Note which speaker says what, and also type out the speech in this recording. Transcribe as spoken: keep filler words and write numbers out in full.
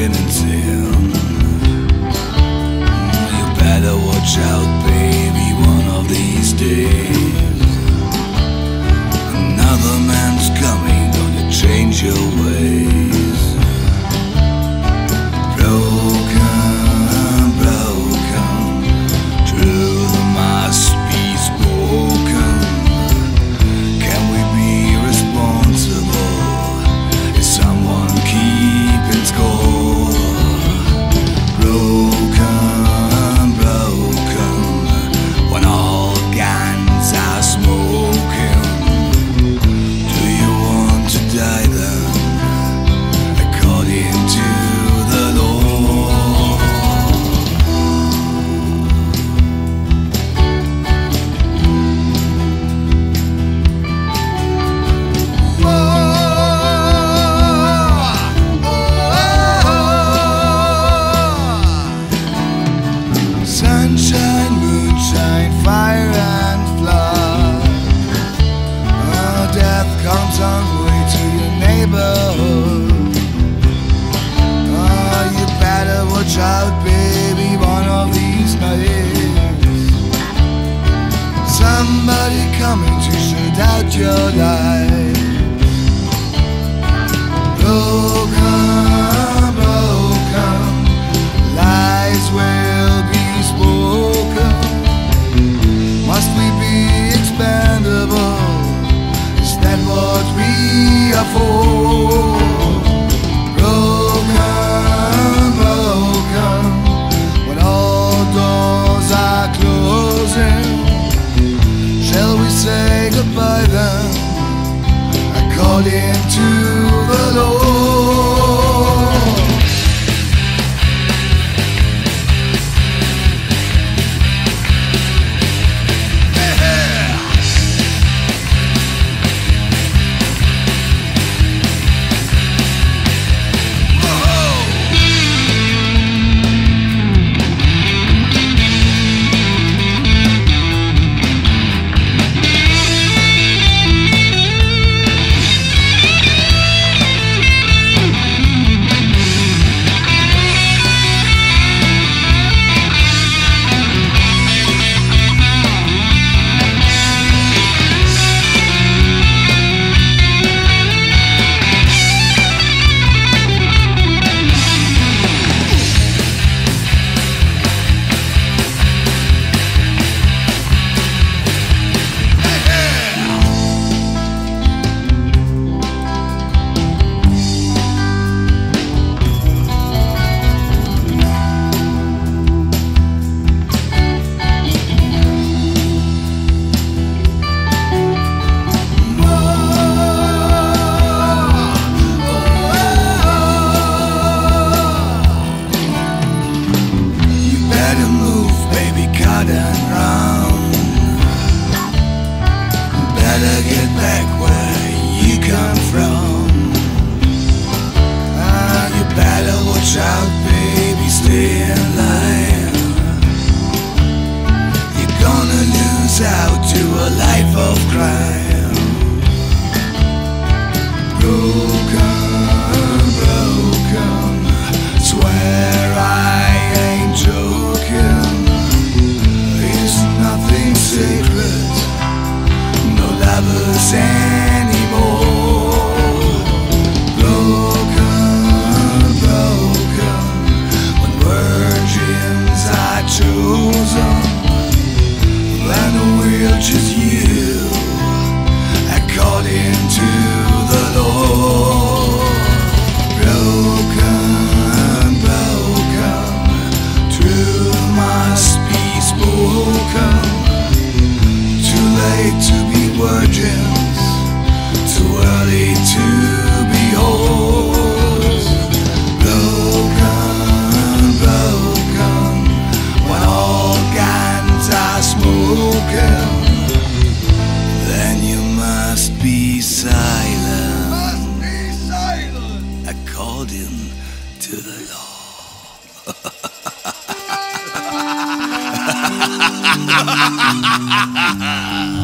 Speaker 1: sin and sin. You better watch out, baby, one of these days another man's coming, gonna change your ways. Broken, broken, truth must be spoken. Can we be responsible? Is someone keeping score? Broken, broken, when all guns are smoking. Do you want to die then, according to the law? Sunshine, moonshine, fire and flood. Oh, death comes on the way to your neighborhood. Oh, you better watch out, baby, one of these nights somebody coming to shut out your light. Broken, broken, lies will be spoken. Must we be expendable? Is that what we are for? Broken, broken, when all doors are closing, shall we say goodbye then, according to the law? Better get back where you come from. Ah, you better watch out, baby, stay in line. You're gonna lose out to a life of crime. Broken, broken, swear I ain't joking. There's nothing sacred, no lovers anymore. Broken, broken, when virgins are chosen, then we'll choose you, according to the law. Broken, broken, truth must be spoken. Too late to be virgins, too early to be old. Broken, broken, when all guns are smoking, then you must be silent, must be silent, according to the law.